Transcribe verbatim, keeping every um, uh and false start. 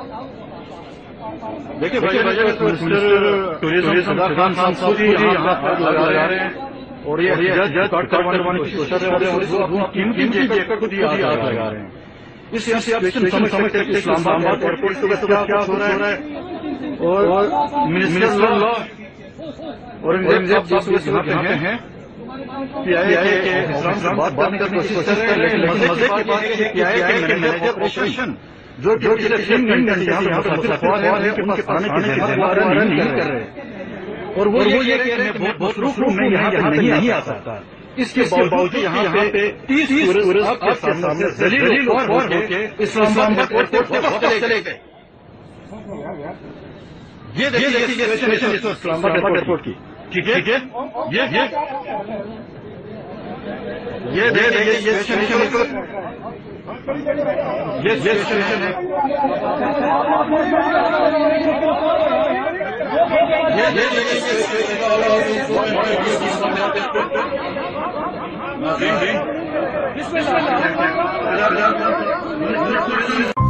دیکھیے ٹوریزم صدر خان صاحب خود ہی یہاں پر لگا رہے ہیں اور یہ جج کٹ کروانے کی کوشش کر رہے ہیں اور قیمتی جگہ کو خود ہی آگ لگا رہے ہیں. اس سچویشن سمجھ سکتے ہیں کہ اسلام آباد ایئرپورٹ کے بعد کیا ہو رہا ہے اور منسٹر لا اورنگزیب صاحب یہاں پہ ہیں پی آئی اے کے اسلام بات کرنے کی کوشش کر رہے ہیں. لیکن مزے کی بات ہے کہ پی آئی اے کے مینیجر آپریشن جو جو تین گھنٹے یہاں پر مسافر ہیں ان کے پاس کھانے کے ذمہ نہیں کر رہے اور وہ یہ کہ میں مصروف ہوں میں یہاں پہ نہیں آ سکتا. اس کے باوجود یہاں پہ تیس ٹورسٹ آپ کے سامنے ذلیل و خوار ہو کے اسلام آباد ایئرپورٹ سے واپس چلے گئے. یہ دیکھیے سچویشن اسلام آباد ایئرپورٹ کی. ٹھیک ہے یہ یہ یہ دیکھیے یہ سچویشن یہ سچویشن ہے. یہ